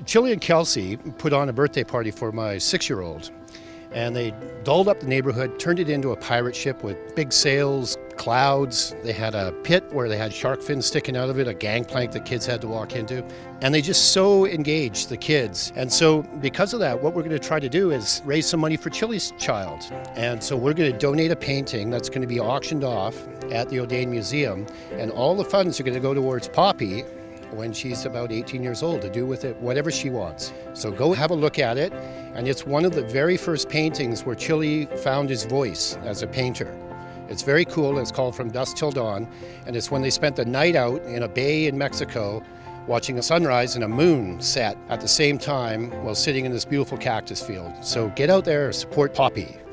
Chili and Kelsey put on a birthday party for my 6-year-old, and they dolled up the neighborhood, turned it into a pirate ship with big sails, clouds. They had a pit where they had shark fins sticking out of it, a gangplank that kids had to walk into, and they just so engaged the kids. And so because of that, what we're going to try to do is raise some money for Chili's child. And so we're going to donate a painting that's going to be auctioned off at the O'Dane Museum, and all the funds are going to go towards Poppy when she's about 18 years old, to do with it whatever she wants. So go have a look at it, and it's one of the very first paintings where Chili found his voice as a painter. It's very cool. It's called From Dusk Till Dawn, and it's when they spent the night out in a bay in Mexico watching a sunrise and a moon set at the same time while sitting in this beautiful cactus field. So get out there, support Poppy.